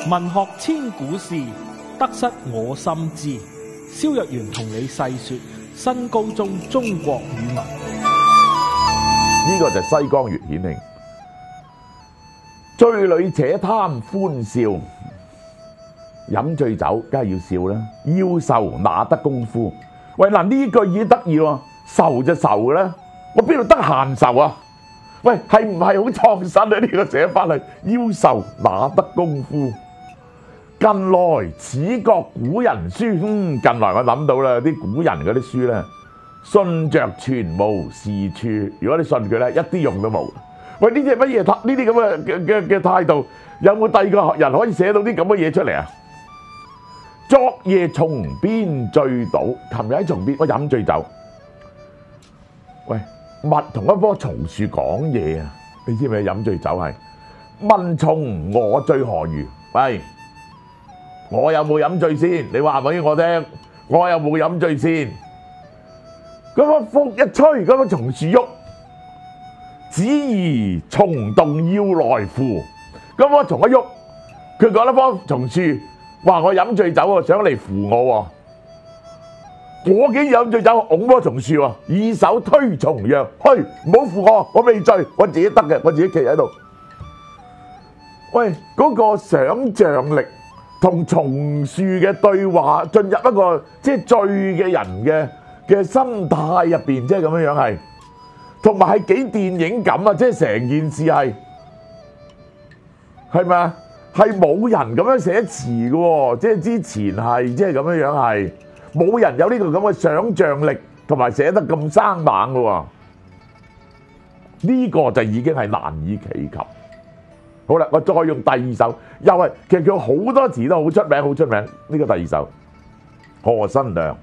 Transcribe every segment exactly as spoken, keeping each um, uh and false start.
文學千古事，得失我心知。蕭若元同你細說新高中中國語文。 呢個就係西江月顯慶。醉裏且貪歡笑，飲醉酒梗係要笑啦。要愁哪得功夫？喂，嗱呢句已經得意喎，愁就愁啦，我邊度得閒愁啊？喂，係唔係好創新啊？呢、這個寫法係要愁哪得功夫？近來始覺古人書，嗯，近來我諗到啦，啲古人嗰啲書咧，信着全無是處。如果你信佢咧，一啲用都冇。喂，呢啲係乜嘢？呢啲咁嘅嘅嘅嘅態度，有冇第二個人可以寫到啲咁嘅嘢出嚟啊？昨夜松邊醉倒，琴日喺松邊，我飲醉酒。喂，蜜同一棵松樹講嘢啊！你知唔知飲醉酒係問松我醉何如？喂，我有冇飲醉先？你話俾我聽，我有冇飲醉先？嗰個風一吹，嗰個松樹喐，只宜松動要來扶。嗰棵松一喐，佢覺得棵松樹話我飲醉酒喎，想嚟扶我喎。我竟然飲醉酒，拱棵松樹喎，以手推松讓，去唔好扶我，我未醉，我自己得嘅，我自己企喺度。喂，嗰個想像力同松樹嘅對話，進入一個即係醉嘅人嘅嘅心態入邊，即係咁樣樣係，同埋係幾電影感啊！即係成件事係係咪啊？係冇人咁樣寫詞嘅喎，即係之前係即係咁樣樣係冇人有呢個咁嘅想像力，同埋寫得咁生猛嘅喎。呢個就已經係難以企及。好啦，我再用第二首，又係其實佢好多詞都好出名，好出名。呢個第二首何新亮，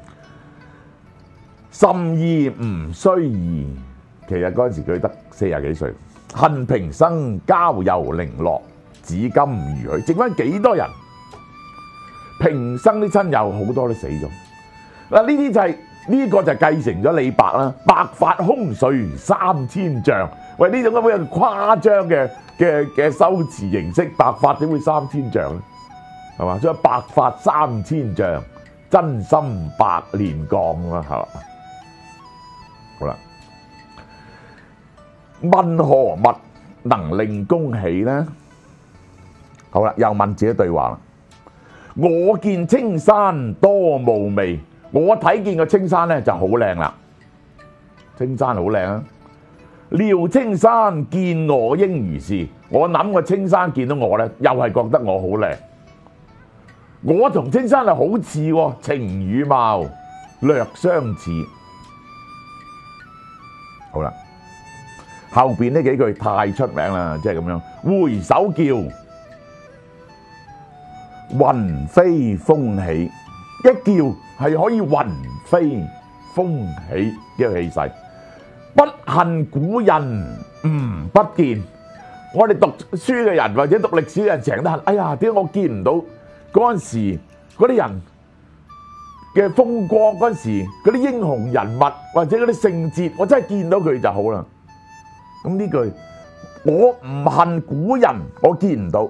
心意唔須疑。其實嗰陣時佢得四十幾歲，恨平生交遊零落，至今如許。剩翻幾多人？平生啲親友好多都死咗。嗱，呢啲就係、是、呢、這個就係繼承咗李白啦。白髮空垂三千丈。喂，呢種咁嘅誇張嘅嘅嘅修辭形式，白髮點會三千丈咧？係嘛？所以白髮三千丈，真心百年降啦，係嘛？好啦，問何物能令公喜呢？好啦，又問自己對話啦。我見青山多霧味，我睇見個青山咧就好靚啦，青山好靚啊！料青山見我應如是，我諗個青山見到我咧，又係覺得我好靚。我同青山係好似喎，情與貌略相似。好啦，後邊呢幾句太出名啦，即係咁樣。回首叫雲飛風起，一叫係可以雲飛風起嘅氣勢。不恨古人吾不見，我哋讀書嘅人或者讀歷史嘅人成日都恨，哎呀，點解我見唔到嗰陣時嗰啲人嘅風光，嗰陣時嗰啲英雄人物或者嗰啲聖節，我真係見到佢就好啦。咁呢句我唔恨古人，我見唔到。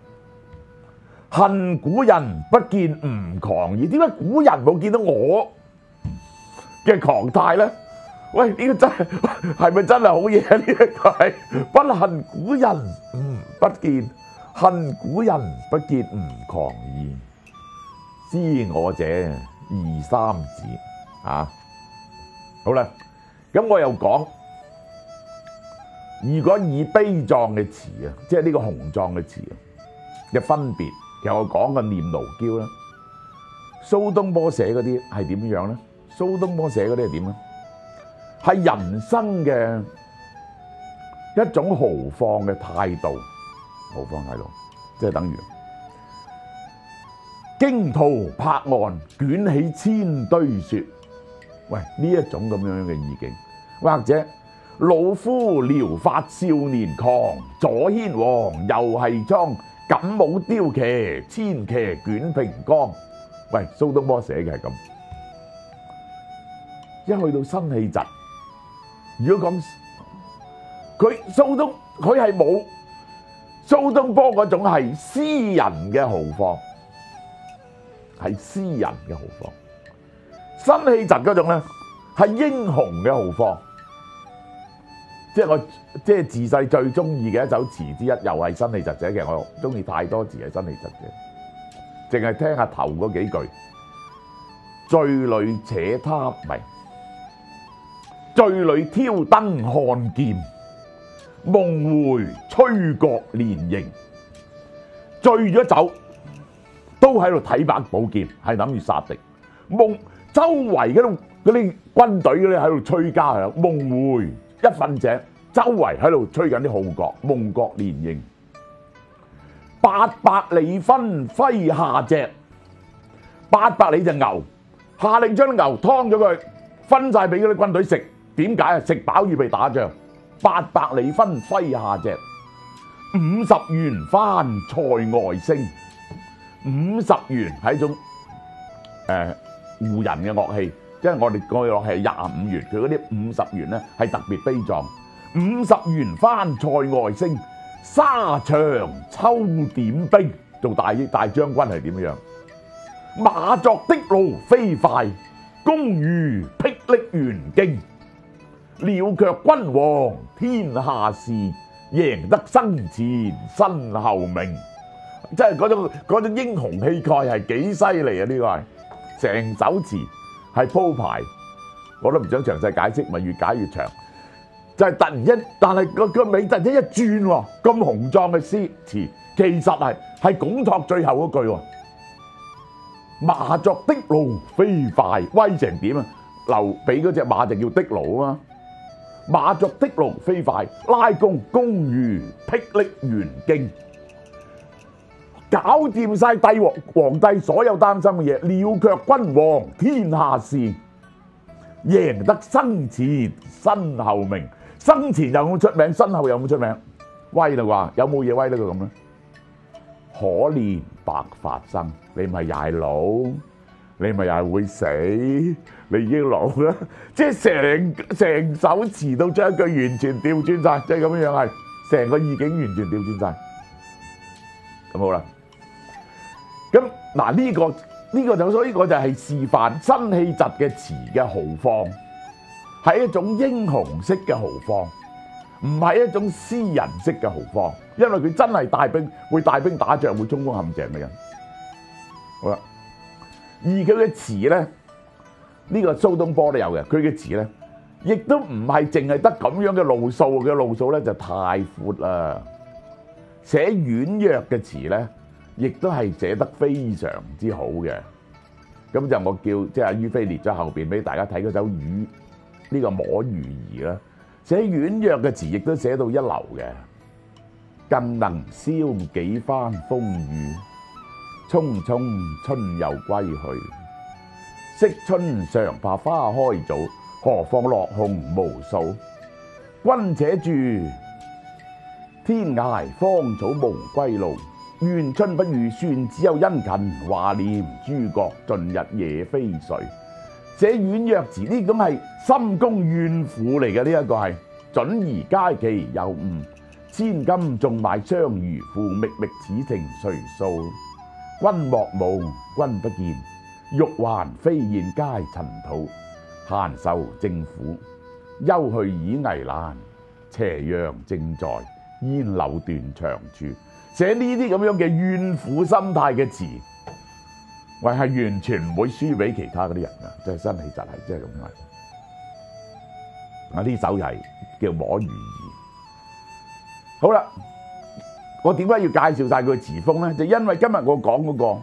恨古人不見吾狂意，點解古人冇見到我嘅狂態咧？喂，呢個真係係咪真係好嘢啊？呢一個係不恨古人吾不見，恨古人不見吾狂意。知我者二三子啊！好啦，咁我又講，如果以悲壯嘅詞啊，即係呢個雄壯嘅詞啊嘅分別，其實我講個念奴嬌啦，蘇東坡寫嗰啲係點樣咧？蘇東坡寫嗰啲係點咧？係人生嘅一種豪放嘅態度，豪放態度，即係等於驚濤拍岸，捲起千堆雪。喂，呢一種咁樣嘅意境，或者老夫聊發少年狂，左牽黃，右繫蒼，錦帽雕騎，千騎捲平江。喂，蘇東坡寫嘅係咁，一去到辛棄疾。如果講佢蘇東，佢係冇蘇東坡嗰種係詩人嘅豪放，係詩人嘅豪放。辛棄疾嗰種咧係英雄嘅豪放。即係我即係自細最中意嘅一首詞之一，又係辛棄疾寫嘅。我中意太多詞係辛棄疾嘅，淨係聽下頭嗰幾句。醉裏且他迷，醉裏挑燈看劍，夢回吹角連營。醉咗酒都喺度睇把寶劍，係諗住殺敵。夢周圍嗰度嗰啲軍隊嗰啲喺度吹笳響，夢回一瞓醒，周圍喺度吹緊啲號角，夢角連營。八百里分麾下隻，八百里隻牛，下令將啲牛劏咗佢，分晒俾嗰啲軍隊食。點解啊？食飽預備打仗。八百里分麾下隻，五十弦翻塞外聲。五十弦係一種誒胡人嘅樂器，即係我哋個樂器係廿五弦，佢嗰啲五十弦咧係特別悲壯。五十弦翻塞外聲，沙場秋點兵。做大大將軍係點樣？馬作的盧飛快，弓如霹靂弦驚。鳥卻君王天下事，贏得生前身後名。即係嗰種嗰種英雄氣概係幾犀利啊！呢個係成首詞係鋪排，我都唔想詳細解釋，咪越解越長。就係突然一，但係個個尾突然一轉喎，咁雄壯嘅詩詞，其實係係拱托最後嗰句喎。馬作的盧飛快，威成點啊？劉備嗰隻馬就叫的盧啊嘛。馬作的盧飛快，拉弓弓如霹靂弦驚。搞掂晒帝王皇帝所有擔心嘅嘢，鳥卻君王天下事，贏得生前身後名。生前有冇出名？身後有冇出名？威啦啩？有冇嘢威得佢咁咧？可憐白髮生，你咪又係老，你咪又係會死，你已經老啦。即係成成首詞都將一句完全調轉晒，即係咁樣樣係成個意境完全調轉晒。咁好啦。咁嗱呢個呢個就所以個就係示範辛棄疾嘅詞嘅豪放，係一種英雄式嘅豪放，唔係一種詩人式嘅豪放，因為佢真係帶兵會帶兵打仗會衝鋒陷陣嘅人。好啦，而佢嘅詞咧，呢個蘇東坡都有嘅，佢嘅詞咧亦都唔係淨係得咁樣嘅路數，嘅路數咧就太闊啦。寫婉約嘅詞咧，亦都係寫得非常之好嘅。咁就我叫即係阿于飛列咗後邊俾大家睇嗰首《魚》呢個摸魚兒啦。寫婉約嘅詞亦都寫到一流嘅。更能消幾番風雨，匆匆春又歸去。惜春常怕花開早，何況落紅無數。君且住，天涯芳草無歸路。願春不遇，算只有殷勤，華念諸國盡日夜飛垂。寫婉約詞呢種係深宮怨婦嚟嘅，呢一個係準兒佳期有誤，千金縱買雙魚褲，覓覓此情誰訴？君莫舞，君不見，玉環飛燕皆塵土。閒愁政府，休去倚危難，斜陽正在，煙柳斷腸處。寫呢啲咁樣嘅怨婦心態嘅詞，喂係完全唔會輸俾其他嗰啲人噶，即係辛棄疾係即係咁樣。啊呢首係叫摸魚兒。好啦，我點解要介紹晒佢嘅詞風咧？就因為今日我講嗰個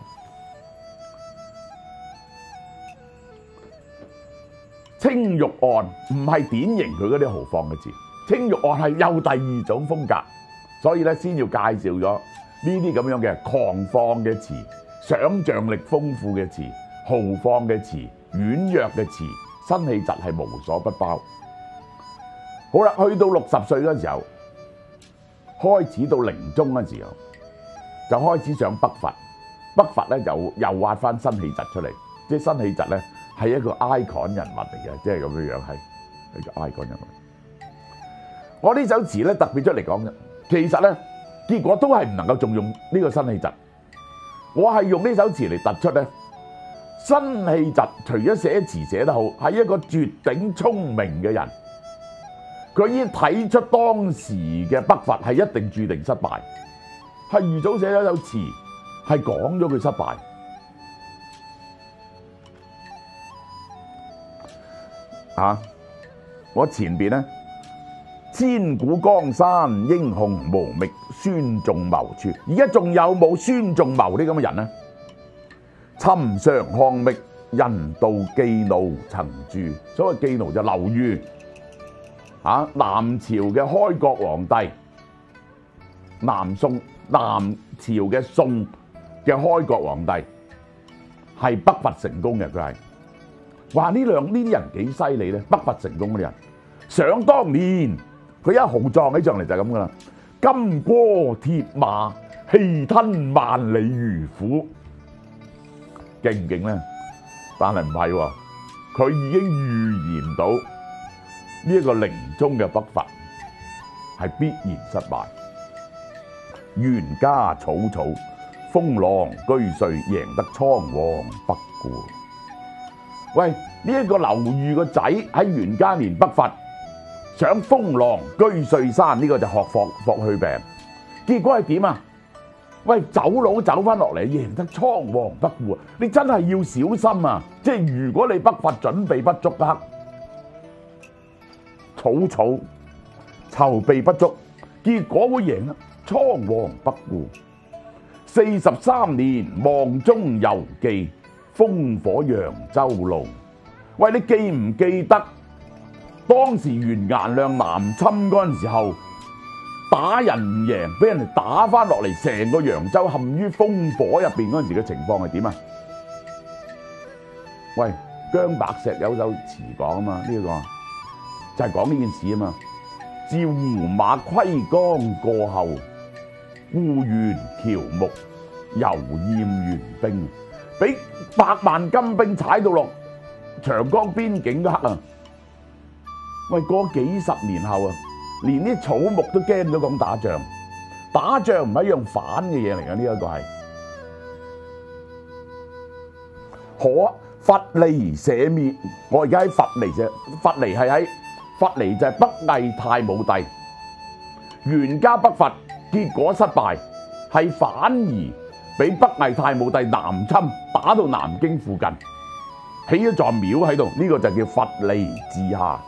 青玉案唔係典型佢嗰啲豪放嘅詞，青玉案係有第二種風格。所以咧，先要介紹咗呢啲咁樣嘅狂放嘅詞、想像力豐富嘅詞、豪放嘅詞、婉約嘅詞，辛棄疾係無所不包。好啦，去到六十歲嗰時候，開始到臨終嗰時候，就開始想北伐。北伐咧又又挖翻辛棄疾出嚟，即係辛棄疾咧係一個 icon 人物嚟嘅，即係咁樣樣係一個 icon 人物。我呢首詞咧特別出嚟講嘅。其實咧， 結果都係唔能夠重用呢個辛棄疾。我係用呢首詞嚟突出咧，辛棄疾除咗寫詞寫得好，係一個絕頂聰明嘅人。佢已經睇出當時嘅北伐係一定注定失敗，係預早寫咗首詞，係講咗佢失敗。啊！我前邊咧，千古江山英雄無覓孫仲謀處，而家仲有冇孫仲謀呢咁嘅人呢？尋常漢覓人道記怒曾著，所謂記怒就劉裕，啊，南朝嘅開國皇帝，南宋南朝嘅宋嘅開國皇帝，係北伐成功嘅，佢係。話呢兩呢啲人幾犀利咧？北伐成功嗰啲人，想當年佢一豪壯起上嚟就係咁噶啦，金戈鐵馬，氣吞萬里如虎，勁唔勁咧？但係唔係喎，佢已經預言到呢一個寧宗嘅北伐係必然失敗，袁家草草，封狼居歲，贏得倉皇不顧。喂，呢、這、一個劉裕個仔喺袁嘉年北伐，想封狼居歲山，呢、這個就學霍霍去病，結果係點啊？喂，走佬走翻落嚟，贏得倉皇不顧，你真係要小心啊！即係如果你北伐準備不足嘅刻，草草籌備不足，結果會贏得倉皇不顧。四十三年望中猶記，烽火揚州路。喂，你記唔記得當時完顏亮南侵嗰陣時候，打人唔贏，俾人哋打翻落嚟，成個揚州陷於烽火入邊嗰陣時嘅情況係點啊？喂，姜白石有首詞講啊嘛，呢、這個就係講呢件事啊嘛。自胡馬窺江過後，烏原喬木，猶厭援兵，俾百萬金兵踩到落長江邊境嗰刻啊！喂，過幾十年後啊，連啲草木都驚咗咁打仗，打仗唔係一樣反嘅嘢嚟㗎，呢一個係可伐離舍滅。我而家喺伐離啫，伐離係喺伐離就係北魏太武帝袁家北伐，結果失敗，係反而俾北魏太武帝南侵，打到南京附近，起咗座廟喺度，呢、這個就叫伐離治下，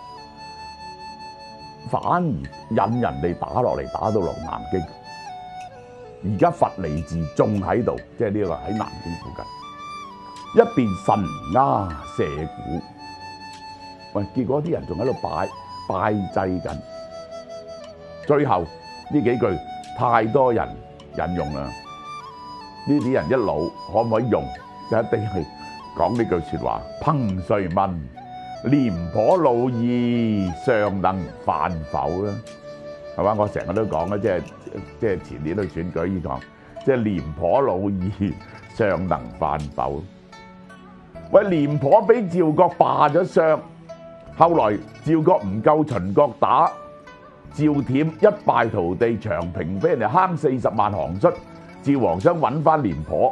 反而引人哋打落嚟，打到落南京。而家伐離治仲喺度，即係呢個喺南京附近，一邊神鴉射鼓。喂，結果啲人仲喺度拜拜祭緊。最後呢幾句太多人引用啦，呢啲人一老可唔可以用？就一定係講呢句説話：憑誰問廉頗老矣，尚能飯否啦？係嘛？我成日都講啦，即係即係前年去選舉呢講，即係廉頗老矣，尚能飯否？喂，廉頗俾趙國罷咗相，後來趙國唔夠秦國打，趙忝一敗塗地，長平俾人哋坑四十萬行卒，趙王想揾翻廉頗，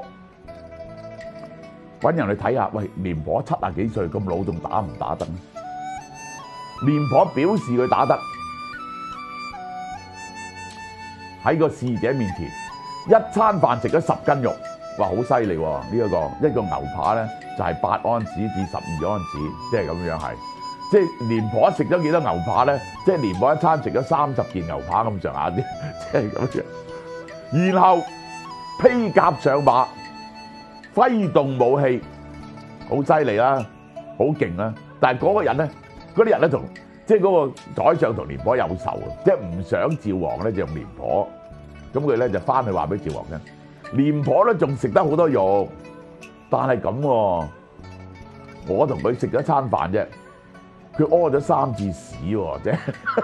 揾人去睇下，喂，廉頗七啊幾歲咁老，仲打唔打得呢？廉頗表示佢打得，喺個侍者面前，一餐飯食咗十斤肉，哇，好犀利喎！呢一個一個牛扒咧就係八安士至十二安士，即係咁樣係。即係廉頗食咗幾多牛扒咧？即係廉頗一餐食咗三十件牛扒咁上下啲，即係咁樣。然後披甲上馬，揮動武器，好犀利啦，好勁啦。但係嗰個人咧，嗰啲人咧同即係嗰個宰相同廉頗有仇啊，即係唔想趙王咧就用廉頗。咁佢咧就翻去話俾趙王聽，廉頗咧仲食得好多肉，但係咁喎，我同佢食咗餐飯啫。佢屙咗三次屎喎，即係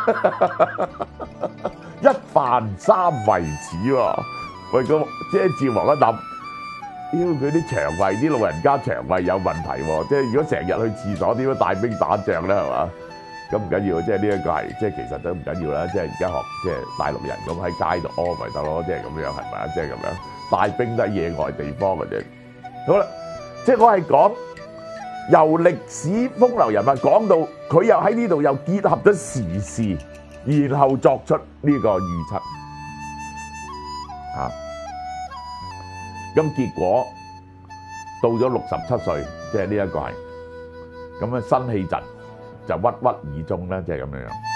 一飯三遺恥喎。喂，咁即係趙王一諗，屌佢啲腸胃，啲老人家腸胃有問題喎。即係如果成日去廁所，點樣帶兵打仗咧？係嘛？ 咁唔緊要，即係呢一個係即係其實都唔緊要啦。即係而家學即係大陸人咁喺街度屙咪得咯，即係咁樣係咪啊？即係咁樣帶兵都係野外地方嘅啫。好啦，即係我係講由歷史風流人物講到佢又喺呢度又結合咗時事，然後作出呢個預測啊。咁結果到咗六十七歲，即係呢一個係咁樣辛棄疾就鬱鬱而終啦，即係咁樣樣。